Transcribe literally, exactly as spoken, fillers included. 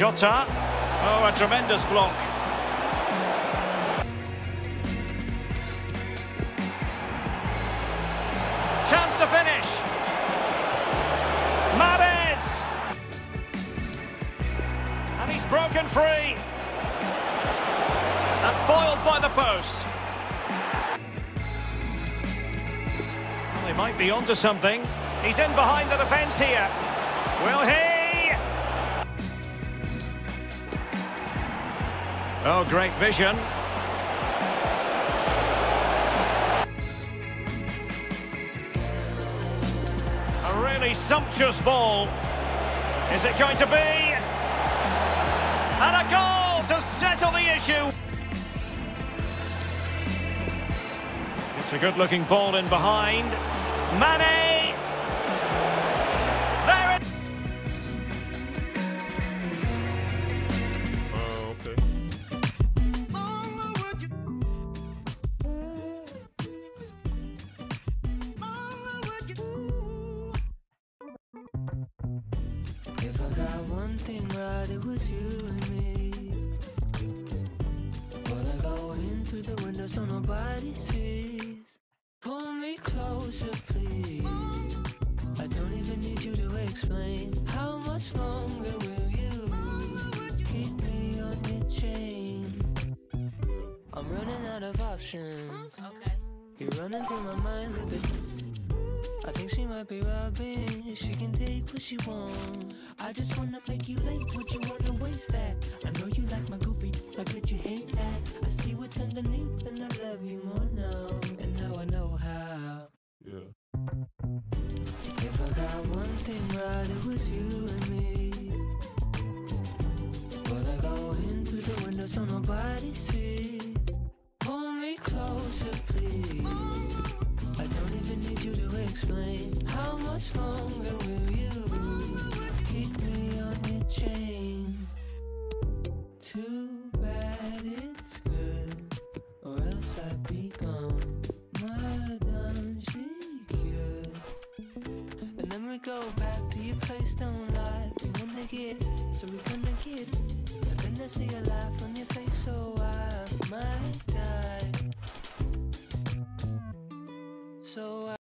Shota. Oh, a tremendous block. Chance to finish. Mahrez. And he's broken free. And foiled by the post. Well, he might be onto something. He's in behind the defence here. Will he? Oh, great vision. A really sumptuous ball. Is it going to be? And a goal to settle the issue. It's a good-looking ball in behind. Mane! There it... Oh, okay. If I got one thing right, it was you and me. Well, I go in through the window so nobody sees. Pull me closer, please. I don't even need you to explain. How much longer will you keep me on your chain? I'm running out of options. Okay. You're running through my mind with it. I think she might be robbing. She can take what she wants. I just wanna make you late. Would you wanna waste that? I know you like my goofy, I bet you hate that. I see what's underneath and I love you more now. And now I know how. Yeah. If I got one thing right, it was you and me. But I go in through the window so nobody sees. Pull me closer, please. I don't even need you to explain. How much longer will you keep me on your chain? Too bad it's good, or else I'd be gone. Madame, she cured. And then we go back to your place, don't lie. We wanna get, so we gonna get. And then I see a laugh on your face, so I might die. So I